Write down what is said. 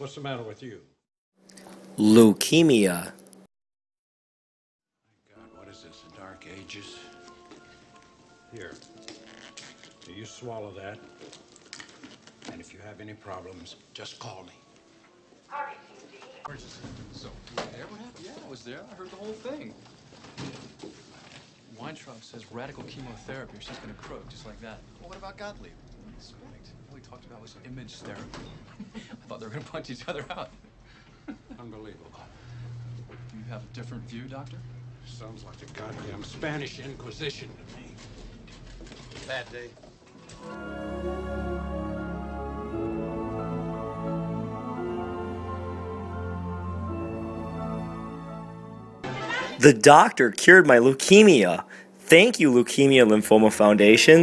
What's the matter with you? Leukemia. God, what is this, the Dark Ages? Here. Do you swallow that? And if you have any problems, just call me. Emergency. So, you were there? What happened? Yeah, I was there. I heard the whole thing. Weintraub says radical chemotherapy or she's gonna croak, just like that. Well, what about Gottlieb? What do you expect? All he talked about was image therapy. I thought they were gonna punch each other out. Unbelievable. You have a different view, Doctor? Sounds like the goddamn Spanish Inquisition to me. Bad day. The doctor cured my leukemia. Thank you, Leukemia and Lymphoma Foundation.